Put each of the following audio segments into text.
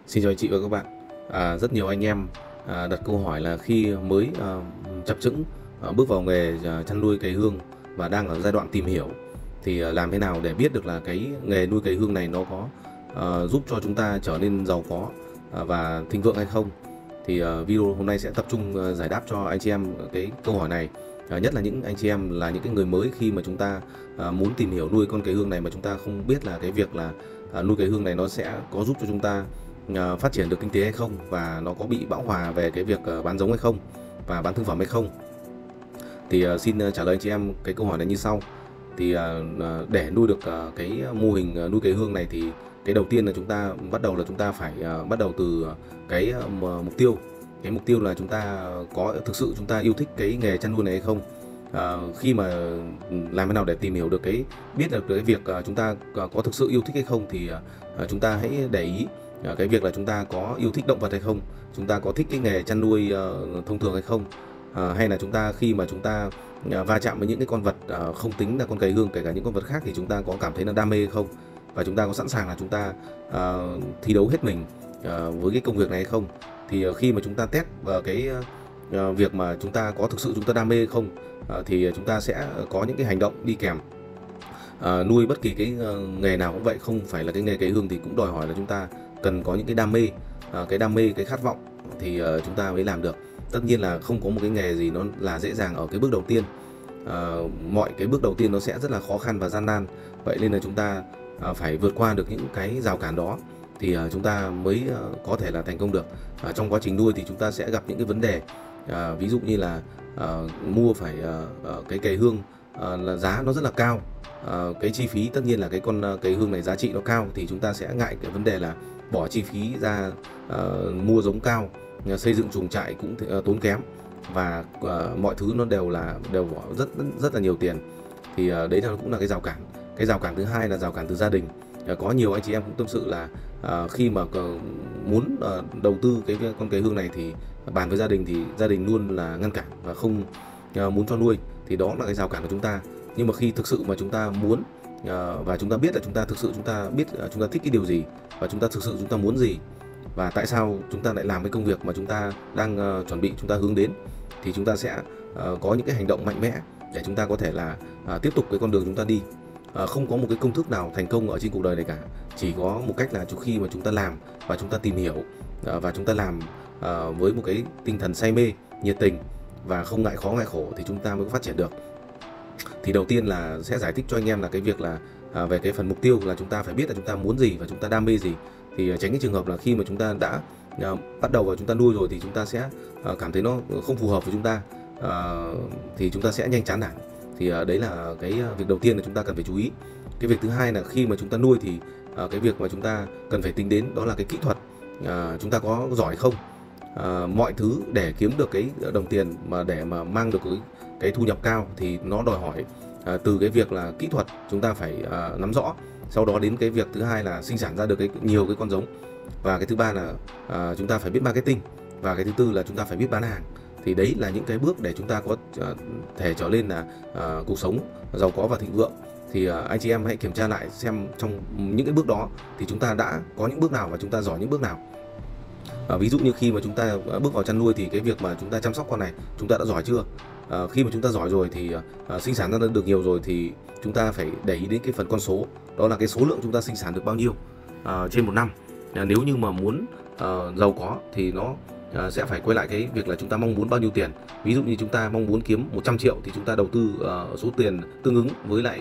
Xin chào anh chị và các bạn. Rất nhiều anh em đặt câu hỏi là khi mới chập chững bước vào nghề chăn nuôi cầy hương và đang ở giai đoạn tìm hiểu thì làm thế nào để biết được là cái nghề nuôi cầy hương này nó có giúp cho chúng ta trở nên giàu có và thịnh vượng hay không. Thì video hôm nay sẽ tập trung giải đáp cho anh chị em cái câu hỏi này. Nhất là những anh chị em là những cái người mới khi mà chúng ta muốn tìm hiểu nuôi con cầy hương này mà chúng ta không biết là cái việc là nuôi cầy hương này nó sẽ có giúp cho chúng ta phát triển được kinh tế hay không, và nó có bị bão hòa về cái việc bán giống hay không và bán thương phẩm hay không. Thì xin trả lời anh chị em cái câu hỏi này như sau. Thì để nuôi được cái mô hình nuôi cầy hương này thì cái đầu tiên là chúng ta chúng ta phải bắt đầu từ cái mục tiêu. Cái mục tiêu là chúng ta có thực sự chúng ta yêu thích cái nghề chăn nuôi này hay không. Khi mà làm thế nào để tìm hiểu được biết được cái việc chúng ta có thực sự yêu thích hay không thì chúng ta hãy để ý cái việc là chúng ta có yêu thích động vật hay không, chúng ta có thích cái nghề chăn nuôi thông thường hay không, hay là khi mà chúng ta va chạm với những cái con vật không tính là con cầy hương, kể cả những con vật khác, thì chúng ta có cảm thấy là đam mê hay không, và chúng ta có sẵn sàng là chúng ta thi đấu hết mình với cái công việc này hay không. Thì khi mà chúng ta test vào cái việc mà chúng ta có thực sự chúng ta đam mê hay không, thì chúng ta sẽ có những cái hành động đi kèm. Nuôi bất kỳ cái nghề nào cũng vậy, không phải là cái nghề cầy hương thì cũng đòi hỏi là chúng ta cần có những cái đam mê, cái khát vọng thì chúng ta mới làm được. Tất nhiên là không có một cái nghề gì nó là dễ dàng ở cái bước đầu tiên. Mọi cái bước đầu tiên nó sẽ rất là khó khăn và gian nan, vậy nên là chúng ta phải vượt qua được những cái rào cản đó thì chúng ta mới có thể là thành công được. Trong quá trình nuôi thì chúng ta sẽ gặp những cái vấn đề, ví dụ như là mua phải cái cầy hương là giá nó rất là cao. Cái chi phí, tất nhiên là cái con cầy hương này giá trị nó cao thì chúng ta sẽ ngại cái vấn đề là bỏ chi phí ra mua giống cao, xây dựng chuồng trại cũng tốn kém, và mọi thứ nó đều bỏ rất là nhiều tiền. Thì đấy cũng là cái rào cản. Cái rào cản thứ hai là rào cản từ gia đình. Có nhiều anh chị em cũng tâm sự là khi mà muốn đầu tư cái con cầy hương này thì bàn với gia đình thì gia đình luôn là ngăn cản và không muốn cho nuôi. Thì đó là cái rào cản của chúng ta. Nhưng mà khi thực sự mà chúng ta muốn và chúng ta biết là chúng ta thích cái điều gì, và chúng ta thực sự chúng ta muốn gì, và tại sao chúng ta lại làm cái công việc mà chúng ta đang chuẩn bị, chúng ta hướng đến, thì chúng ta sẽ có những cái hành động mạnh mẽ để chúng ta có thể là tiếp tục cái con đường chúng ta đi. Không có một cái công thức nào thành công ở trên cuộc đời này cả, chỉ có một cách là khi mà chúng ta làm và chúng ta tìm hiểu và chúng ta làm với một cái tinh thần say mê, nhiệt tình và không ngại khó ngại khổ thì chúng ta mới phát triển được. Thì đầu tiên là sẽ giải thích cho anh em là cái việc là về cái phần mục tiêu, là chúng ta phải biết là chúng ta muốn gì và chúng ta đam mê gì, thì tránh cái trường hợp là khi mà chúng ta đã bắt đầu vào chúng ta nuôi rồi thì chúng ta sẽ cảm thấy nó không phù hợp với chúng ta, thì chúng ta sẽ nhanh chán nản. Thì đấy là cái việc đầu tiên là chúng ta cần phải chú ý. Cái việc thứ hai là khi mà chúng ta nuôi thì cái việc mà chúng ta cần phải tính đến đó là cái kỹ thuật, chúng ta có giỏi không. Mọi thứ để kiếm được cái đồng tiền mà để mà mang được cái thu nhập cao thì nó đòi hỏi từ cái việc là kỹ thuật chúng ta phải nắm rõ, sau đó đến cái việc thứ hai là sinh sản ra được nhiều cái con giống, và cái thứ ba là chúng ta phải biết marketing, và cái thứ tư là chúng ta phải biết bán hàng. Thì đấy là những cái bước để chúng ta có thể trở lên là cuộc sống giàu có và thịnh vượng. Thì anh chị em hãy kiểm tra lại xem trong những cái bước đó thì chúng ta đã có những bước nào và chúng ta giỏi những bước nào. Ví dụ như khi mà chúng ta bước vào chăn nuôi thì cái việc mà chúng ta chăm sóc con này chúng ta đã giỏi chưa. Khi mà chúng ta giỏi rồi thì sinh sản ra được nhiều rồi thì chúng ta phải để ý đến cái phần con số, đó là cái số lượng chúng ta sinh sản được bao nhiêu trên một năm. Nếu như mà muốn giàu có thì nó sẽ phải quay lại cái việc là chúng ta mong muốn bao nhiêu tiền. Ví dụ như chúng ta mong muốn kiếm 100 triệu thì chúng ta đầu tư số tiền tương ứng với lại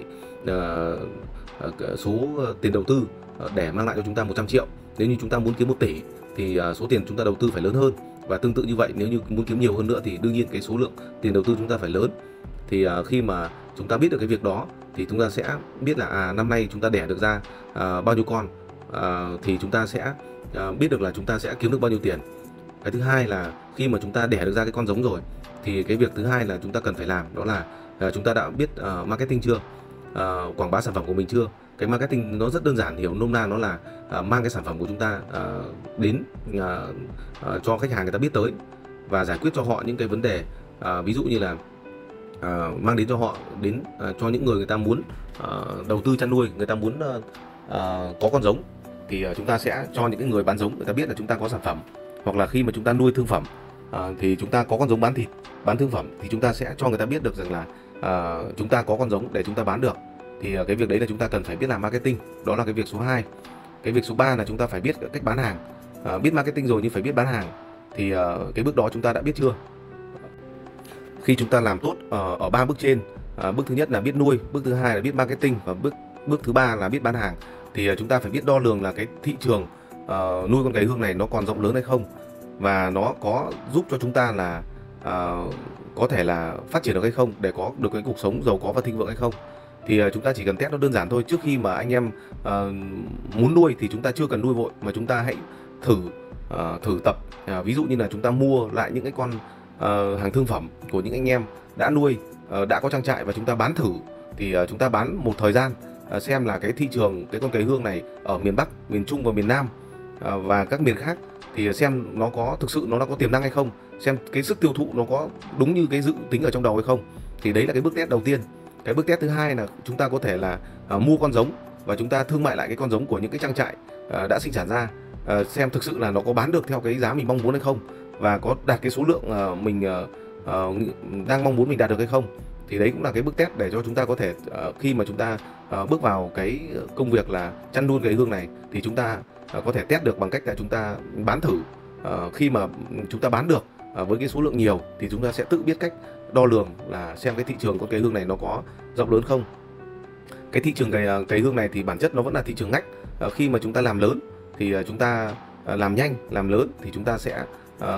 số tiền đầu tư để mang lại cho chúng ta 100 triệu. Nếu như chúng ta muốn kiếm 1 tỷ thì số tiền chúng ta đầu tư phải lớn hơn. Và tương tự như vậy, nếu như muốn kiếm nhiều hơn nữa thì đương nhiên cái số lượng tiền đầu tư chúng ta phải lớn. Thì khi mà chúng ta biết được cái việc đó thì chúng ta sẽ biết là năm nay chúng ta đẻ được ra bao nhiêu con, thì chúng ta sẽ biết được là chúng ta sẽ kiếm được bao nhiêu tiền. Cái thứ hai là khi mà chúng ta đẻ được ra cái con giống rồi thì cái việc thứ hai là chúng ta cần phải làm đó là chúng ta đã biết marketing chưa, quảng bá sản phẩm của mình chưa. Cái marketing nó rất đơn giản, hiểu nôm na nó là mang cái sản phẩm của chúng ta đến cho khách hàng người ta biết tới và giải quyết cho họ những cái vấn đề, ví dụ như là mang đến cho họ cho những người ta muốn đầu tư chăn nuôi, người ta muốn có con giống thì chúng ta sẽ cho những cái người bán giống người ta biết là chúng ta có sản phẩm. Hoặc là khi mà chúng ta nuôi thương phẩm thì chúng ta có con giống bán thịt, bán thương phẩm, thì chúng ta sẽ cho người ta biết được rằng là chúng ta có con giống để chúng ta bán được. Thì cái việc đấy là chúng ta cần phải biết làm marketing, đó là cái việc số 2. Cái việc số 3 là chúng ta phải biết cách bán hàng. Biết marketing rồi nhưng phải biết bán hàng. Thì cái bước đó chúng ta đã biết chưa? Khi chúng ta làm tốt ở 3 bước trên, bước thứ nhất là biết nuôi, bước thứ hai là biết marketing, và bước thứ ba là biết bán hàng, thì chúng ta phải biết đo lường là cái thị trường nuôi con cầy hương này nó còn rộng lớn hay không, và nó có giúp cho chúng ta là có thể là phát triển được hay không, để có được cái cuộc sống giàu có và thịnh vượng hay không. Thì chúng ta chỉ cần test nó đơn giản thôi. Trước khi mà anh em muốn nuôi thì chúng ta chưa cần nuôi vội, mà chúng ta hãy thử tập. Ví dụ như là chúng ta mua lại những cái con hàng thương phẩm của những anh em đã nuôi, đã có trang trại, và chúng ta bán thử. Thì chúng ta bán một thời gian xem là cái thị trường cái con cầy hương này ở miền Bắc, miền Trung và miền Nam và các miền khác, thì xem nó có thực sự nó có tiềm năng hay không, xem cái sức tiêu thụ nó có đúng như cái dự tính ở trong đầu hay không. Thì đấy là cái bước test đầu tiên. Cái bước test thứ hai là chúng ta có thể là mua con giống và chúng ta thương mại lại cái con giống của những cái trang trại đã sinh sản ra, xem thực sự là nó có bán được theo cái giá mình mong muốn hay không, và có đạt cái số lượng mình đang mong muốn mình đạt được hay không. Thì đấy cũng là cái bước test để cho chúng ta có thể khi mà chúng ta bước vào cái công việc là chăn nuôi cầy hương này, thì chúng ta có thể test được bằng cách là chúng ta bán thử. Khi mà chúng ta bán được với cái số lượng nhiều thì chúng ta sẽ tự biết cách đo lường là xem cái thị trường con cầy hương này nó có rộng lớn không. Cái thị trường cầy hương này thì bản chất nó vẫn là thị trường ngách. Khi mà chúng ta làm lớn thì chúng ta làm nhanh, làm lớn thì chúng ta sẽ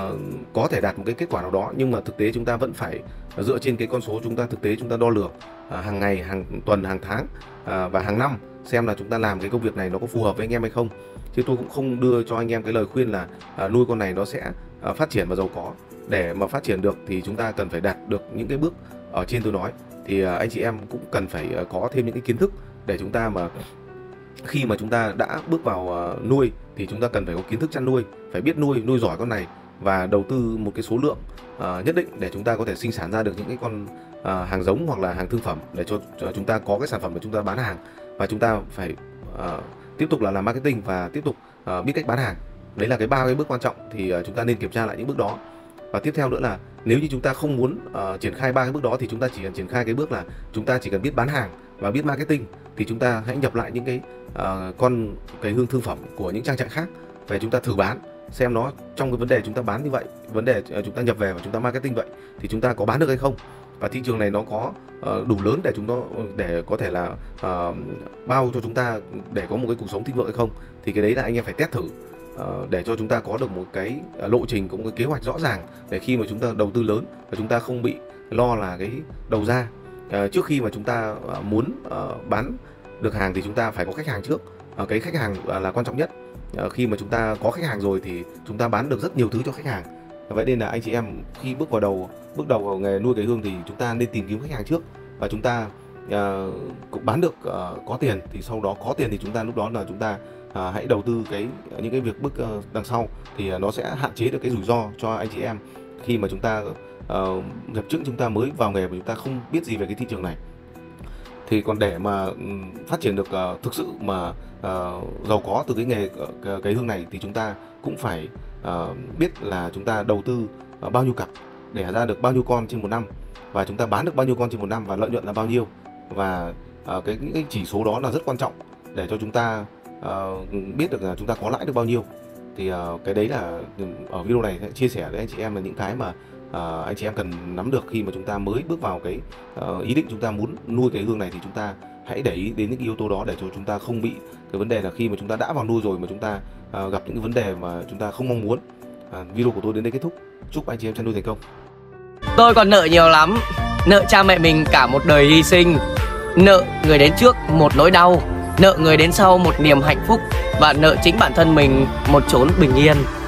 có thể đạt một cái kết quả nào đó, nhưng mà thực tế chúng ta vẫn phải dựa trên cái con số chúng ta thực tế chúng ta đo lường hàng ngày, hàng tuần, hàng tháng và hàng năm, xem là chúng ta làm cái công việc này nó có phù hợp với anh em hay không. Chứ tôi cũng không đưa cho anh em cái lời khuyên là nuôi con này nó sẽ phát triển và giàu có. Để mà phát triển được thì chúng ta cần phải đạt được những cái bước ở trên tôi nói. Thì anh chị em cũng cần phải có thêm những cái kiến thức để chúng ta mà khi mà chúng ta đã bước vào nuôi thì chúng ta cần phải có kiến thức chăn nuôi, phải biết nuôi giỏi con này và đầu tư một cái số lượng nhất định để chúng ta có thể sinh sản ra được những cái con hàng giống hoặc là hàng thương phẩm, để cho chúng ta có cái sản phẩm để chúng ta bán hàng. Và chúng ta phải tiếp tục là làm marketing và tiếp tục biết cách bán hàng. Đấy là cái 3 cái bước quan trọng, thì chúng ta nên kiểm tra lại những bước đó. Và tiếp theo nữa là nếu như chúng ta không muốn triển khai 3 cái bước đó thì chúng ta chỉ cần triển khai cái bước là chúng ta chỉ cần biết bán hàng và biết marketing. Thì chúng ta hãy nhập lại những cái con cầy hương thương phẩm của những trang trại khác về chúng ta thử bán, xem nó trong cái vấn đề chúng ta bán như vậy, vấn đề chúng ta nhập về và chúng ta marketing vậy thì chúng ta có bán được hay không, và thị trường này nó có đủ lớn để có thể là bao cho chúng ta để có một cái cuộc sống thịnh vượng hay không. Thì cái đấy là anh em phải test thử để cho chúng ta có được một cái lộ trình, có một cái kế hoạch rõ ràng, để khi mà chúng ta đầu tư lớn và chúng ta không bị lo là cái đầu ra. Trước khi mà chúng ta muốn bán được hàng thì chúng ta phải có khách hàng trước. Cái khách hàng là quan trọng nhất. Khi mà chúng ta có khách hàng rồi thì chúng ta bán được rất nhiều thứ cho khách hàng. Vậy nên là anh chị em khi bước đầu vào nghề nuôi cầy hương thì chúng ta nên tìm kiếm khách hàng trước, và chúng ta cũng bán được có tiền, thì sau đó có tiền thì chúng ta lúc đó là chúng ta hãy đầu tư những cái việc bước đằng sau, thì nó sẽ hạn chế được cái rủi ro cho anh chị em khi mà chúng ta nhập trứng, chúng ta mới vào nghề và chúng ta không biết gì về cái thị trường này. Thì còn để mà phát triển được thực sự mà giàu có từ cái nghề cầy hương này thì chúng ta cũng phải biết là chúng ta đầu tư bao nhiêu cặp, đẻ ra được bao nhiêu con trên một năm, và chúng ta bán được bao nhiêu con trên một năm, và lợi nhuận là bao nhiêu. Và những cái chỉ số đó là rất quan trọng để cho chúng ta biết được là chúng ta có lãi được bao nhiêu. Thì cái đấy là ở video này sẽ chia sẻ với anh chị em là những cái mà anh chị em cần nắm được khi mà chúng ta mới bước vào cái ý định chúng ta muốn nuôi cầy hương này. Thì chúng ta hãy để ý đến những yếu tố đó để cho chúng ta không bị cái vấn đề là khi mà chúng ta đã vào nuôi rồi mà chúng ta gặp những cái vấn đề mà chúng ta không mong muốn. Video của tôi đến đây kết thúc. Chúc anh chị em chăn nuôi thành công. Tôi còn nợ nhiều lắm, nợ cha mẹ mình cả một đời hy sinh, nợ người đến trước một nỗi đau, nợ người đến sau một niềm hạnh phúc, và nợ chính bản thân mình một chốn bình yên.